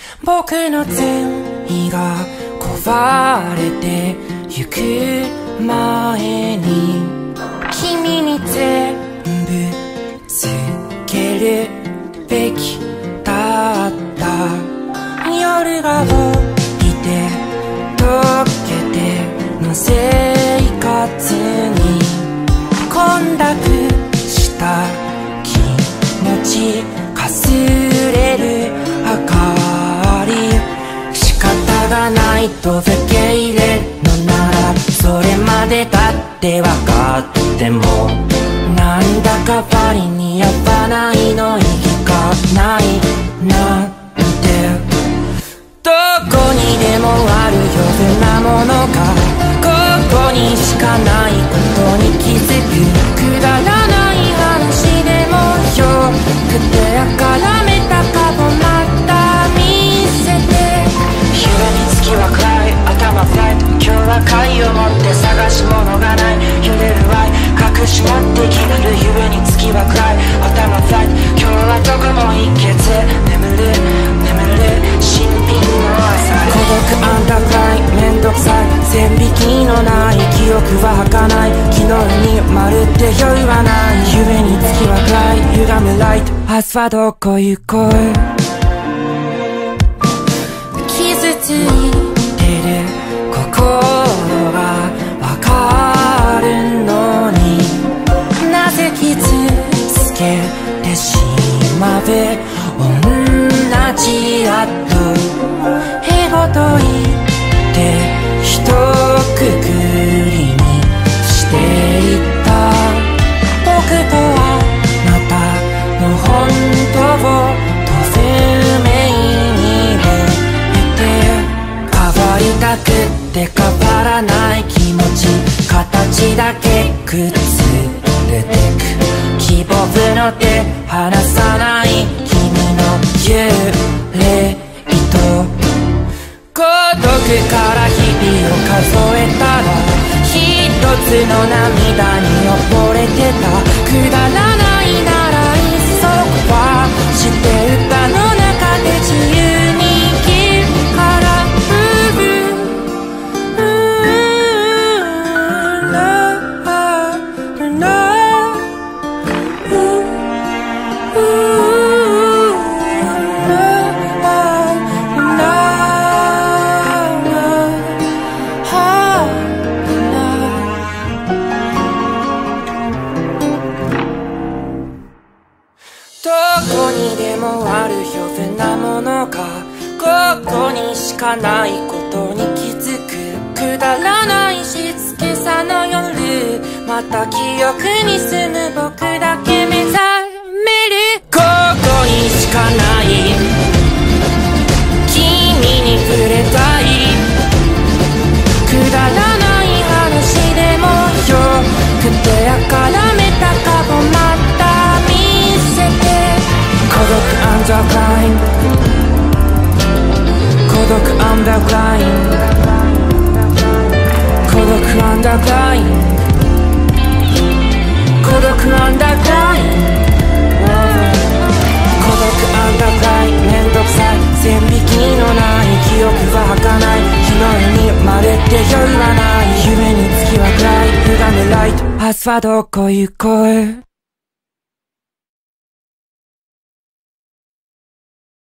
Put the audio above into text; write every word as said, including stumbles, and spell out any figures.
僕の善意が壊れてゆく前に君に全部つけるべきだった。夜が起きて溶けての生活に混濁した気持ちかすれる明かり。仕方がないと受け入れるのならそれまでだって分かってもなんだか割に合わないの意義がないなんて。どこにでもあるようなものがここにしかないことに気づく。くだらない話でもよくてやからめた顔また見せて。夢に月は暗い頭フライト。今日は貝を持って探し物がない。揺れる愛隠し持って生きる夢に月は暗い頭フライト。今日はどこも行けず眠る眠る新品の朝。孤独アンダーグラインめんどくさい線引きのない記憶は儚い。昨日にまるで酔いはない。夢に月は暗い歪むライト。明日はどこ行こう。傷ついてる心がわかるのになぜ傷つけてしまう。同じあとへごと言ってひとくくりにしていった。僕とあなたの本当を透明に見て変わりたくって変わらない気持ち形だけ崩れてく。希望の手離さない君の幽霊と孤独から日々を数えたら一つの涙に溺れてた。くだらないならいっそはして歌の中で自由に生きるから。どこにでもある余分なものがここにしかないことに気づく。くだらない静けさの夜また記憶に住む僕だけ目覚める。ここにしかない君に触れたい。くだらない話でもよくてやからめた顔また見せて。孤独アンダーグライン孤独アンダーグライン孤独アンダーグライン孤独アンダーグライン孤独アンダーグラインめんどくさい線引きのない記憶は儚い。昨日にまるで酔いはない。夢に月は暗い歪むライト。明日はどこ行こう。